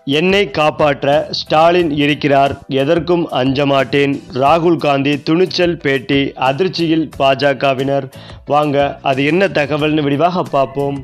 என்னை காப்பாற்ற ஸ்டாலின் இருக்கிறார், எதற்கும் அஞ்ச மாட்டேன். ராகுல் காந்தி துணிச்சல் பேட்டி. அதிர்ச்சியில் பாஜகவினர். வாங்க அது என்ன தகவல்னு விரிவாக பார்ப்போம்.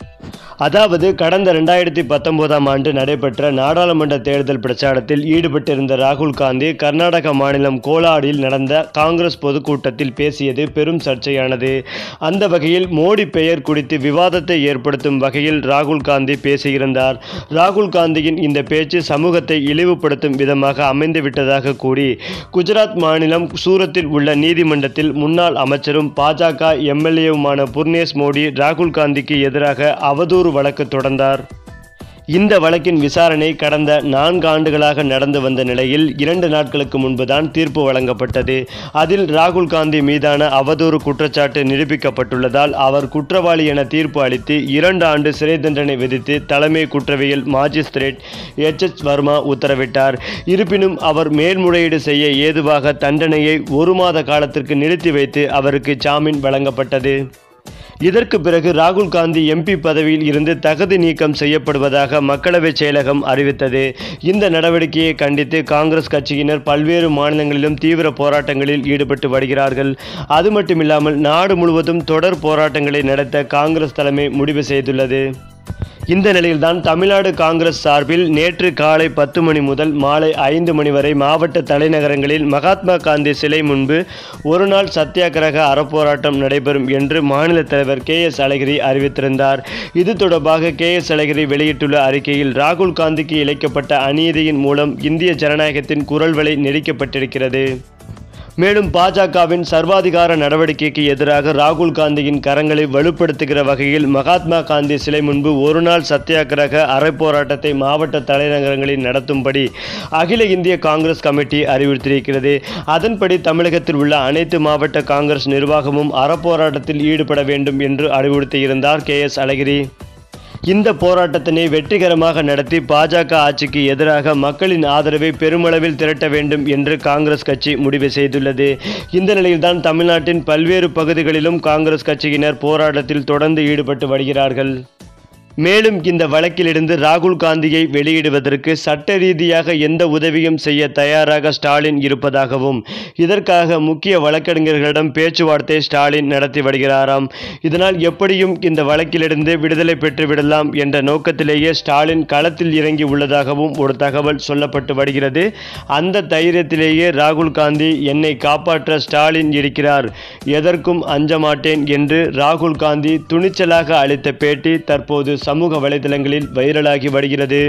அதாவது கடந்த 2019ஆம் ஆண்டு நடைபெற்ற நாடாளுமன்ற தேர்தல் பிரச்சாரத்தில் ஈடுபட்டிருந்த ராகுல் காந்தி கர்நாடக மாநிலம் கோலாடில் நடந்த காங்கிரஸ் பொதுக்கூட்டத்தில் பேசியது பெரும் சர்ச்சையானது. அந்த வகையில் மோடி பெயர் குறித்து விவாதத்தை ஏற்படுத்தும் வகையில் ராகுல் காந்தி பேசியிருந்தார். ராகுல் காந்தியின் இந்த பேச்சு சமூகத்தை இழிவுபடுத்தும் விதமாக அமைந்துவிட்டதாக கூறி குஜராத் மாநிலம் சூரத்தில் உள்ள நீதிமன்றத்தில் முன்னாள் அமைச்சரும் பாஜக எம்எல்ஏவுமான புர்னேஷ் மோடி ராகுல் காந்திக்கு எதிராக அவதூறு வழக்கு தொடர்ந்தார். இந்த வழக்கின் விசாரணை கடந்த 4 ஆண்டுகளாக நடந்து வந்த நிலையில் 2 நாட்களுக்கு முன்புதான் தீர்ப்பு வழங்கப்பட்டது. அதில் ராகுல் காந்தி மீதான அவதூறு குற்றச்சாட்டு நிரூபிக்கப்பட்டுள்ளதால் அவர் குற்றவாளி என தீர்ப்பு அளித்து 2 ஆண்டு சிறை தண்டனை விதித்து தலைமை குற்றவியல் மாஜிஸ்திரேட் எச் வர்மா உத்தரவிட்டார். இருப்பினும் அவர் மேல்முறையீடு செய்ய ஏதுவாக தண்டனையை 1 மாத காலத்திற்கு நிறுத்தி வைத்து அவருக்கு ஜாமீன் வழங்கப்பட்டது. இதற்கு பிறகு ராகுல் காந்தி எம்பி பதவியில் இருந்து தகுதி நீக்கம் செய்யப்படுவதாக மக்களவை செயலகம் அறிவித்தது. இந்த நடவடிக்கையை கண்டித்து காங்கிரஸ் கட்சியினர் பல்வேறு மாநிலங்களிலும் தீவிர போராட்டங்களில் ஈடுபட்டு வருகிறார்கள். அது மட்டுமில்லாமல் நாடு முழுவதும் தொடர் போராட்டங்களை நடத்த காங்கிரஸ் தலைமை முடிவு செய்துள்ளது. இந்த நிலையில்தான் தமிழ்நாடு காங்கிரஸ் சார்பில் நேற்று காலை 10 மணி முதல் மாலை 5 மணி வரை மாவட்ட தலைநகரங்களில் மகாத்மா காந்தி சிலை முன்பு ஒருநாள் சத்தியாகிரக அறப்போராட்டம் நடைபெறும் என்று மாநில தலைவர் KS அழகிரி அறிவித்திருந்தார். இது தொடர்பாக KS அழகிரி வெளியிட்டுள்ள அறிக்கையில் ராகுல் காந்திக்கு இழைக்கப்பட்ட அநீதியின் மூலம் இந்திய ஜனநாயகத்தின் குரல் வலை நெரிக்கப்பட்டிருக்கிறது. மேலும் பாஜகவின் சர்வாதிகார நடவடிக்கைக்கு எதிராக ராகுல் காந்தியின் கரங்களை வலுப்படுத்துகிற வகையில் மகாத்மா காந்தி சிலை முன்பு ஒருநாள் சத்தியாகிரக அறப்போராட்டத்தை மாவட்ட தலைநகரங்களில் நடத்தும்படி அகில இந்திய காங்கிரஸ் கமிட்டி அறிவுறுத்தியிருக்கிறது. அதன்படி தமிழகத்தில் உள்ள அனைத்து மாவட்ட காங்கிரஸ் நிர்வாகமும் அறப்போராட்டத்தில் ஈடுபட வேண்டும் என்று அறிவுறுத்தியிருந்தார் KS அழகிரி. இந்த போராட்டத்தினை வெற்றிகரமாக நடத்தி பாஜக ஆட்சிக்கு எதிராக மக்களின் ஆதரவை பெருமளவில் திரட்ட வேண்டும் என்று காங்கிரஸ் கட்சி முடிவு செய்துள்ளது. இந்த நிலையில்தான் தமிழ்நாட்டின் பல்வேறு பகுதிகளிலும் காங்கிரஸ் கட்சியினர் போராட்டத்தில் தொடர்ந்து ஈடுபட்டு வருகிறார்கள். மேலும் இந்த வழக்கிலிருந்து ராகுல் காந்தியை வெளியிடுவதற்கு சட்ட ரீதியாக எந்த உதவியும் செய்ய தயாராக ஸ்டாலின் இருப்பதாகவும் இதற்காக முக்கிய வழக்கறிஞர்களிடம் பேச்சுவார்த்தை ஸ்டாலின் நடத்தி வருகிறாராம். இதனால் எப்படியும் இந்த வழக்கிலிருந்து விடுதலை பெற்று விடலாம் என்ற நோக்கத்திலேயே ஸ்டாலின் களத்தில் இறங்கி உள்ளதாகவும் ஒரு தகவல் சொல்லப்பட்டு வருகிறது. அந்த தைரியத்திலேயே ராகுல் காந்தி என்னை காப்பாற்ற ஸ்டாலின் இருக்கிறார், எதற்கும் அஞ்ச மாட்டேன் என்று ராகுல் காந்தி துணிச்சலாக அளித்த பேட்டி தற்போது சமூக வலைதளங்களில் வைரலாகி வருகிறது.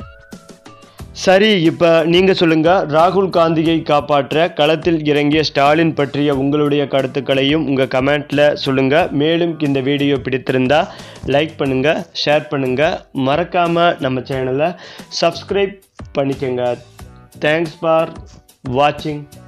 சரி, இப்போ நீங்கள் சொல்லுங்கள், ராகுல் காந்தியை காப்பாற்ற களத்தில் இறங்கிய ஸ்டாலின் பற்றிய உங்களுடைய கருத்துக்களையும் உங்கள் கமெண்ட்டில் சொல்லுங்கள். மேலும் இந்த வீடியோ பிடித்திருந்தால் லைக் பண்ணுங்கள், ஷேர் பண்ணுங்கள், மறக்காமல் நம்ம சேனலை சப்ஸ்கிரைப் பண்ணிக்கோங்க. தேங்க்ஸ் ஃபார் வாட்சிங்.